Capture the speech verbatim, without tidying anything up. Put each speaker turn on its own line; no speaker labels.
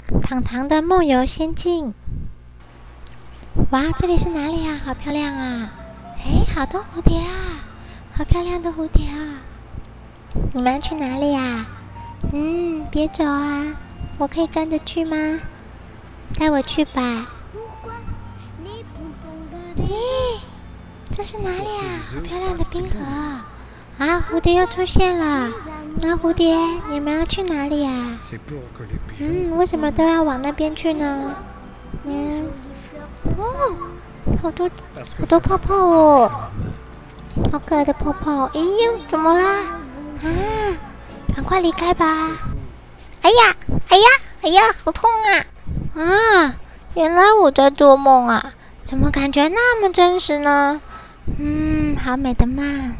糖糖的梦游仙境。哇，这里是哪里啊？好漂亮啊！哎，好多蝴蝶啊，好漂亮的蝴蝶啊！你们要去哪里啊？嗯，别走啊，我可以跟着去吗？带我去吧。咦，这是哪里啊？好漂亮的冰河啊！啊，蝴蝶又出现了。那蝴蝶，你们要去哪里啊？嗯，为什么都要往那边去呢？嗯，哦，好多好多泡泡哦，好可爱的泡泡。哎呦，怎么啦？啊，赶快离开吧！哎呀，哎呀，哎呀，好痛啊！啊，原来我在做梦啊，怎么感觉那么真实呢？嗯，好美的梦。